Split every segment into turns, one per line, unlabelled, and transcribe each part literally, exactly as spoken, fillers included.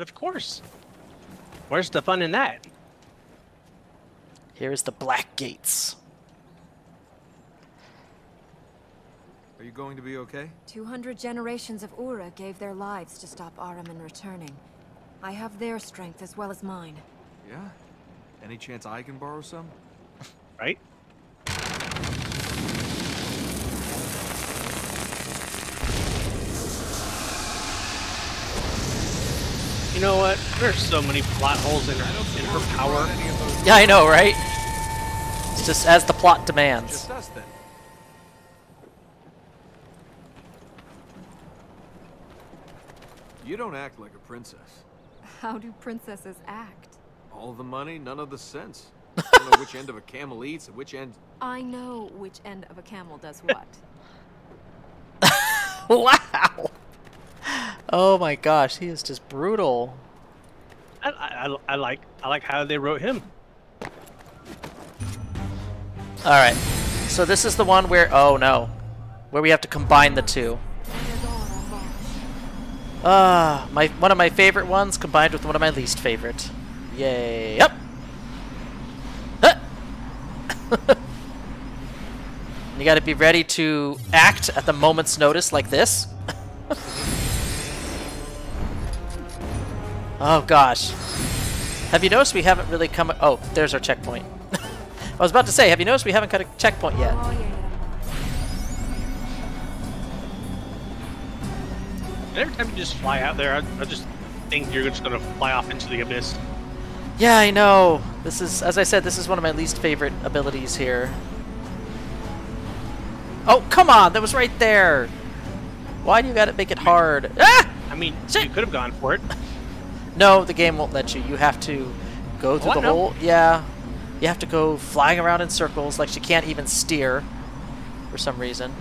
But of course. Where's the fun in that?
Here is the Black Gates.
Are you going to be okay?
Two hundred generations of Ura gave their lives to stop Ahriman returning. I have their strength as well as mine.
Yeah? Any chance I can borrow some?
Right? You know what? There's so many plot holes in her, in her power.
Yeah, I know, right? It's just as the plot demands.
Just us then. You don't act like a princess.
How do princesses act?
All the money, none of the sense. I don't know which end of a camel eats and which end...
I know which end of a camel does what.
Wow! Oh my gosh, he is just brutal.
I, I, I like I like how they wrote him.
Alright, so this is the one where... Oh no. Where we have to combine the two. Ah, my one of my favorite ones combined with one of my least favorite. Yay! Up. Huh. You got to be ready to act at the moment's notice, like this. Oh gosh! Have you noticed we haven't really come? Oh, there's our checkpoint. I was about to say, have you noticed we haven't got a checkpoint yet?
Every time you just fly out there, I, I just think you're just gonna fly off into the abyss.
Yeah, I know. This is, as I said, this is one of my least favorite abilities here. Oh, come on! That was right there! Why do you gotta make it hard? Ah!
I mean,
Shit.
you could have gone for it.
No, the game won't let you. You have to go through
Oh, I
the
know.
whole... Yeah. You have to go flying around in circles, like she can't even steer for some reason.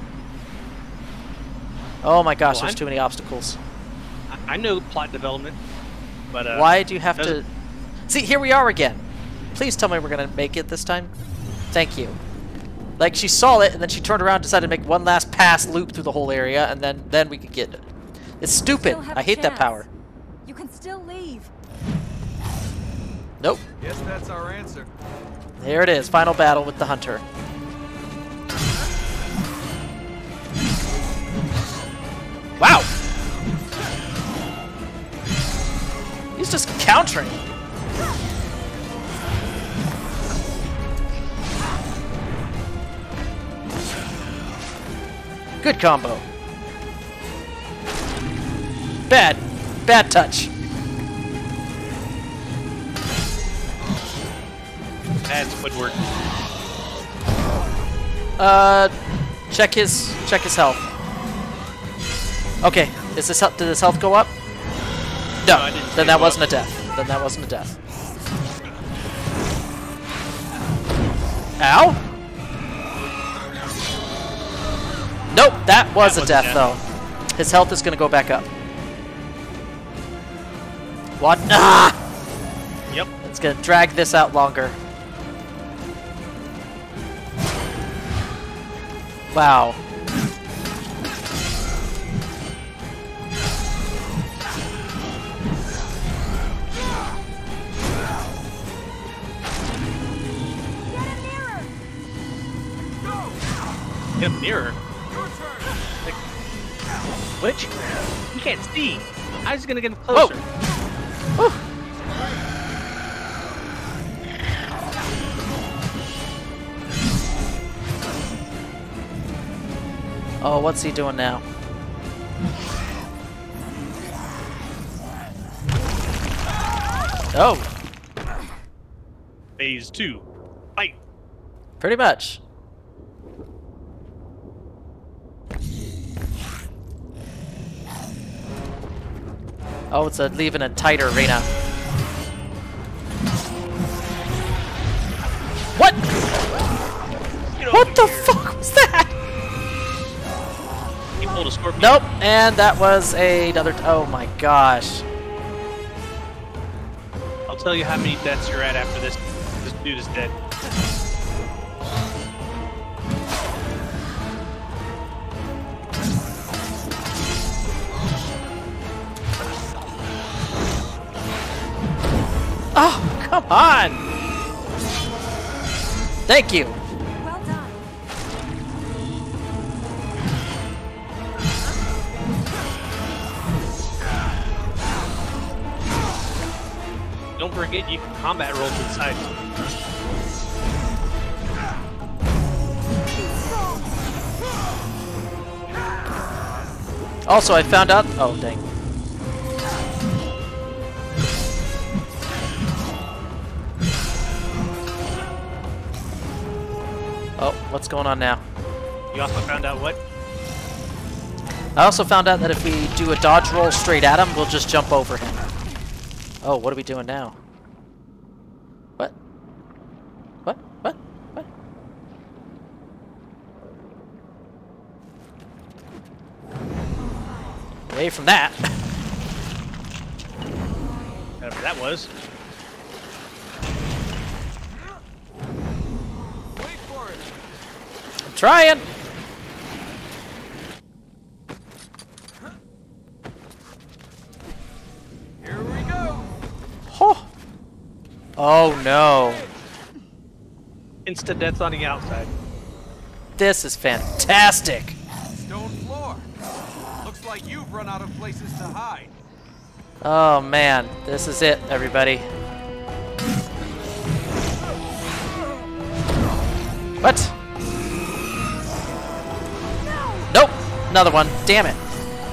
Oh my gosh,
Well,
there's
I'm-
too many obstacles.
I, I know plot development, but uh,
Why do you have to...
doesn't-
See, here we are again. Please tell me we're going to make it this time. Thank you. Like, she saw it, and then she turned around and decided to make one last pass loop through the whole area, and then, then we could get it. It's stupid.
Still have
I
a
hate that
chance.
power.
You can still leave.
Nope.
Guess that's our answer.
There it is. Final battle with the hunter. Wow! He's just countering. Good combo. Bad. Bad touch.
That's Squidward.
Uh, check his check his health. Okay, is this health, did his health go up? No,
No, I didn't see
then
it
that
go
wasn't
up.
a death. Then that wasn't a death. Ow! Nope, that was
That
a
was a
death,
death.
though. His health is gonna go back up. What? Ah!
Yep.
It's gonna drag this out longer. Wow.
Get him nearer. Like, which? You can't see. I was gonna get him closer.
Whew. Oh, what's he doing now? Oh,
Phase two. Fight.
pretty much. Oh, it's a leaving a tighter arena. What?
Get
What
over
the
here.
fuck was that?
He pulled a scorpion.
Nope, and that was a, another. Oh my gosh.
I'll tell you how many deaths you're at after this. This dude is dead.
Han! Thank you.
Well done.
Don't forget you can combat roll to the side.
Also, I found out. Oh, dang. Oh, what's going on now?
You also found out what?
I also found out that if we do a dodge roll straight at him, we'll just jump over him. Oh, what are we doing now? What? What? What? What? Away from that.
Whatever that was.
Wait for it.
I'm trying.
Here we go.
Oh. Oh no.
Instant death on the outside.
This is fantastic.
Stone floor. Looks like you've run out of places to hide.
Oh man, this is it, everybody. What? Nope, another one. Damn it.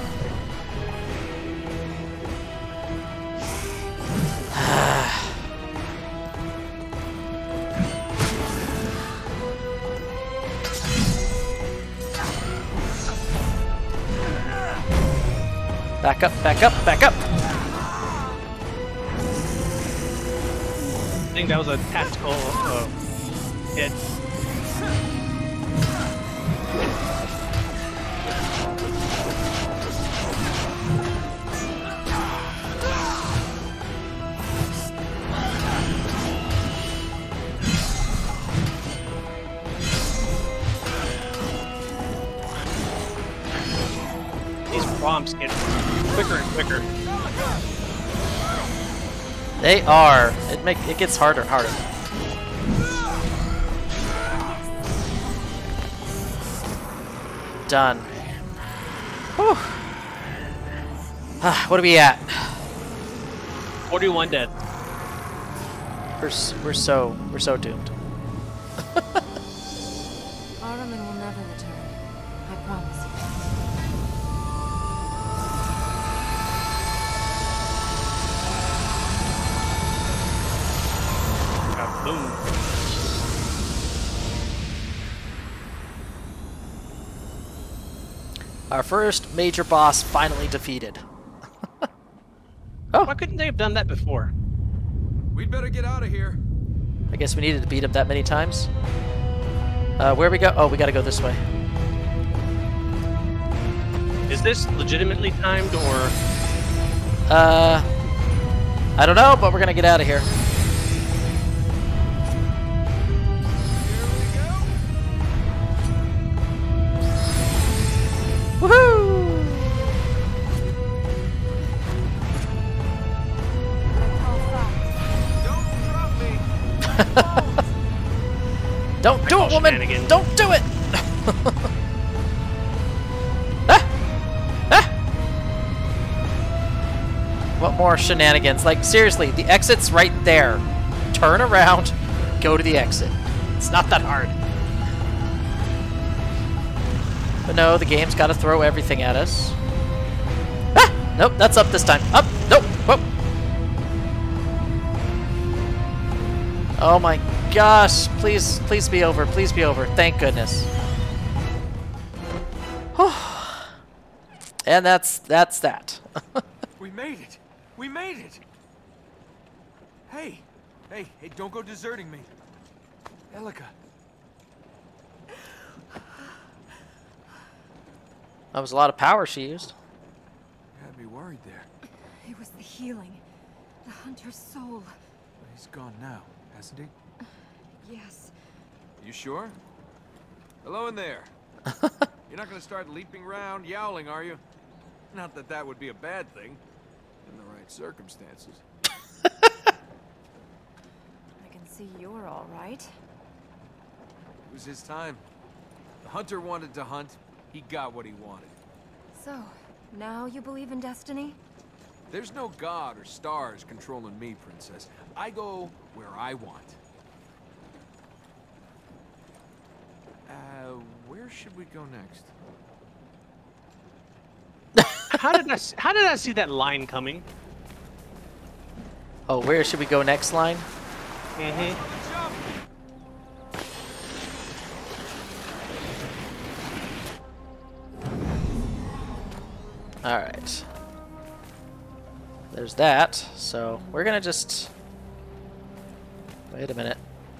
Back up, back up, back up.
I think that was a tactical uh, hit. These prompts get quicker and quicker.
They are. It make it gets harder and harder. Done. Whew. Ah, what are we at?
forty-one dead.
We're s- we're so we're so doomed.
Ahriman will never return. I promise you.
Boom.
Our first major boss finally defeated. Oh,
Why couldn't they have done that before?
We'd better get out of here.
I guess we needed to beat him that many times. Uh, where we go? Oh, we gotta go this way.
Is this legitimately timed or?
Uh, I don't know, but we're gonna get out of here. Woohoo!
Don't drop me.
Don't do it, woman!
Shenanigans.
Don't do it! Ah! Ah! What more shenanigans? Like, seriously, the exit's right there. Turn around, go to the exit. It's not that hard. But no, the game's got to throw everything at us. Ah! Nope, that's up this time. Up! Nope! Whoop! Oh my gosh! Please, please be over. Please be over. Thank goodness. And that's that's that.
We made it. We made it. Hey, hey, hey! Don't go deserting me, Elika.
That was a lot of power she used.
You had me worried there.
It was the healing. The hunter's soul.
He's gone now, hasn't he?
Yes.
You sure? Hello in there. You're not gonna start leaping around, yowling, are you? Not that that would be a bad thing, in the right circumstances.
see you're all right.
It was his time. The hunter wanted to hunt. He got what he wanted.
So, now you believe in destiny?
There's no god or stars controlling me, Princess. I go where I want. Uh, where should we go next?
How did I? s- How did I see that line coming?
Oh, where should we go next line?
Mm-hmm.
Alright. There's that. So we're gonna just... Wait a minute.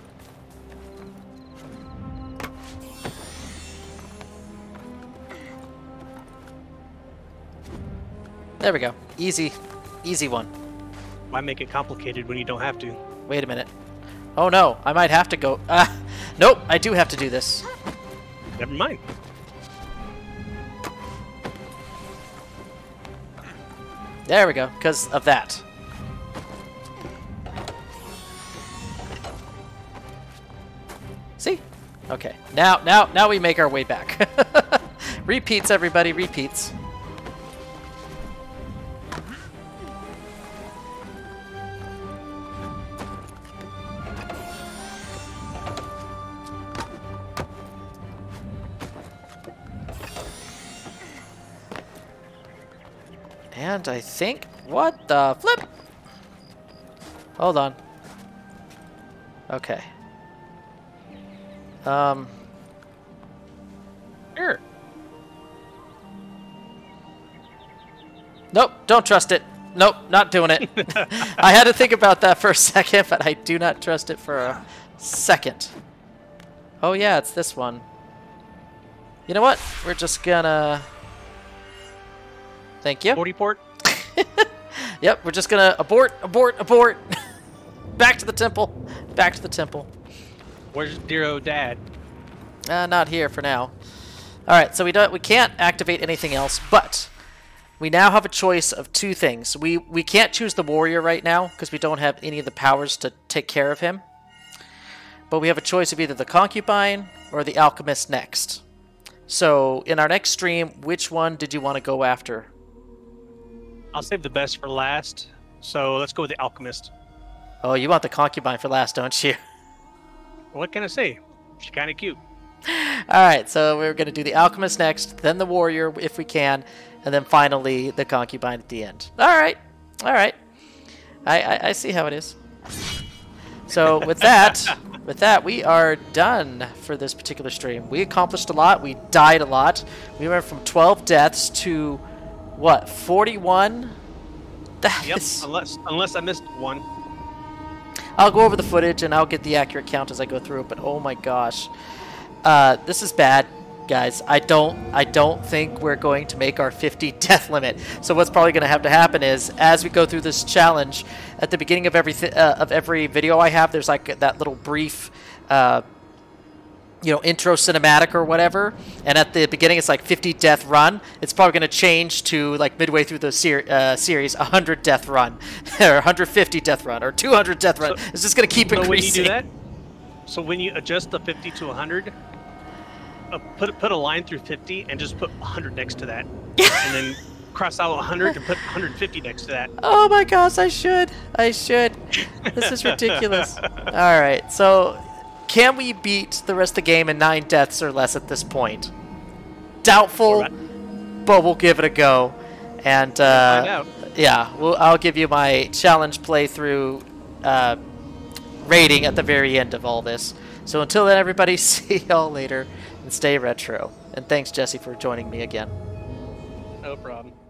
There we go. Easy. Easy one.
Why make it complicated when you don't have to?
Wait a minute. Oh no, I might have to go. Ah, nope, I do have to do this.
Never mind.
There we go, because of that. See? Okay. Now, now, now we make our way back. Repeats, everybody, repeats. And I think... What the flip? Hold on. Okay. Um...
Sure.
Nope, don't trust it. Nope, not doing it. I had to think about that for a second, but I do not trust it for a second. Oh yeah, it's this one. You know what? We're just gonna... Thank you.
forty port.
Yep, we're just gonna abort, abort, abort. Back to the temple. Back to the temple.
Where's dear old dad?
Uh, not here for now. All right, so we don't, we can't activate anything else, but we now have a choice of two things. We we can't choose the warrior right now because we don't have any of the powers to take care of him. But we have a choice of either the concubine or the alchemist next. So in our next stream, which one did you want to go after?
I'll save the best for last. So let's go with the alchemist.
Oh, you want the concubine for last, don't you?
What can I say? She's kind of cute.
All right, so we're going to do the alchemist next, then the warrior if we can, and then finally the concubine at the end. All right, all right. I, I, I see how it is. So with that, with that, we are done for this particular stream. We accomplished a lot. We died a lot. We went from twelve deaths to, what, forty-one? That
Yep.
is...
Unless unless I missed one.
I'll go over the footage and I'll get the accurate count as I go through it, but oh my gosh. Uh, this is bad, guys. I don't I don't think we're going to make our fifty death limit. So what's probably going to have to happen is, as we go through this challenge, at the beginning of every th uh, of every video I have, there's like that little brief uh, you know, intro cinematic or whatever, and at the beginning it's like fifty death run. It's probably going to change to, like, midway through the ser uh, series, one hundred death run, or one hundred fifty death run, or two hundred death run.
So,
it's just going to keep
so
increasing.
when you do that, so when you adjust the fifty to one hundred, uh, put put a line through fifty and just put one hundred next to that, and then cross out one hundred and put one hundred fifty next to that.
Oh my gosh, I should. I should. This is ridiculous. All right, so can we beat the rest of the game in nine deaths or less at this point? Doubtful, but we'll give it a go. And uh, yeah, we'll, I'll give you my challenge playthrough uh, rating at the very end of all this. So until then, everybody, see y'all later and stay retro. And thanks, Jesse, for joining me again.
No problem.